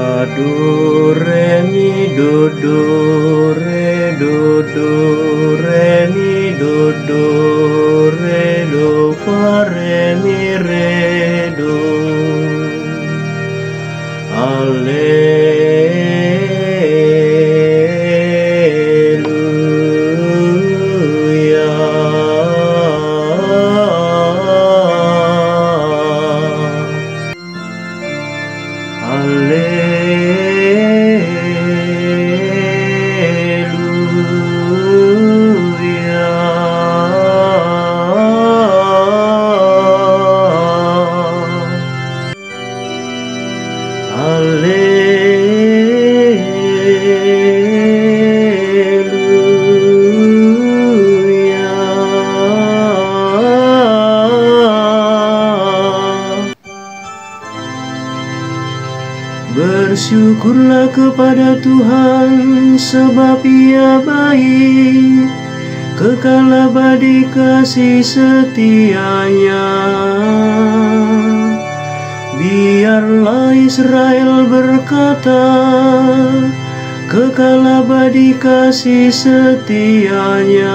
do re mi do re mi do re do fa re mi re do. Bersyukurlah kepada Tuhan, sebab Ia baik, kekal abadi kasih setianya. Biarlah Israel berkata, kekal abadi kasih setianya.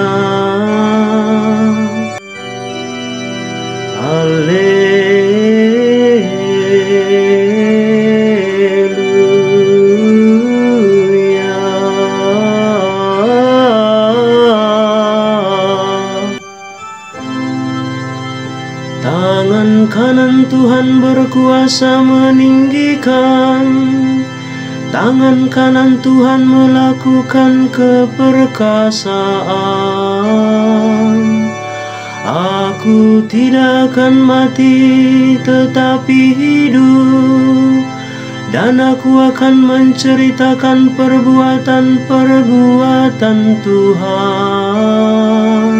Tangan kanan Tuhan berkuasa meninggikan, tangan kanan Tuhan melakukan keperkasaan. Aku tidak akan mati tetapi hidup, dan aku akan menceritakan perbuatan-perbuatan Tuhan.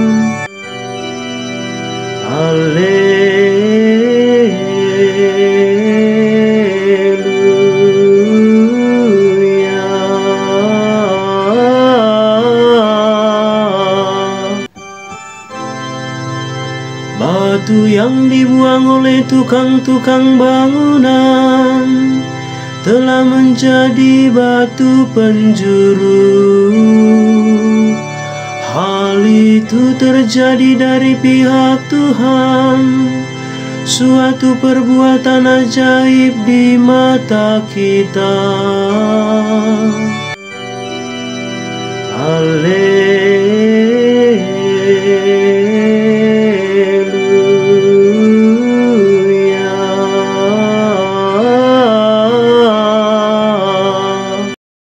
Batu yang dibuang oleh tukang-tukang bangunan telah menjadi batu penjuru. Hal itu terjadi dari pihak Tuhan, suatu perbuatan ajaib di mata kita. Haleluya.